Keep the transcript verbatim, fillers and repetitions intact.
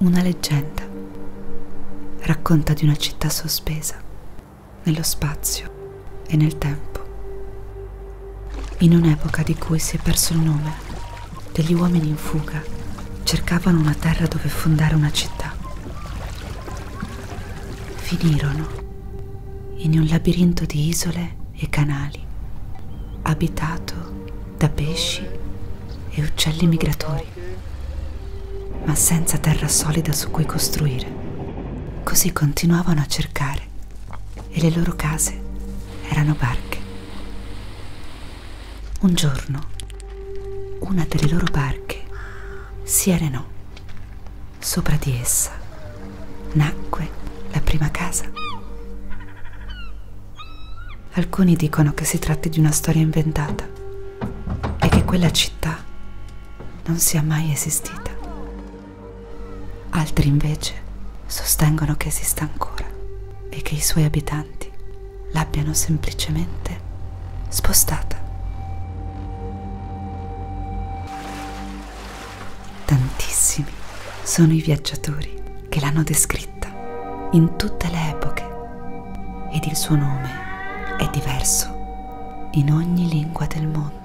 Una leggenda racconta di una città sospesa nello spazio e nel tempo, in un'epoca di cui si è perso il nome. Degli uomini in fuga cercavano una terra dove fondare una città. Finirono in un labirinto di isole e canali, abitato da pesci e uccelli migratori, ma senza terra solida su cui costruire. Così continuavano a cercare e le loro case erano barche. Un giorno una delle loro barche si arenò. Sopra di essa nacque la prima casa. Alcuni dicono che si tratti di una storia inventata e che quella città non sia mai esistita. Altri invece sostengono che esista ancora e che i suoi abitanti l'abbiano semplicemente spostata. Tantissimi sono i viaggiatori che l'hanno descritta in tutte le epoche ed il suo nome è diverso in ogni lingua del mondo.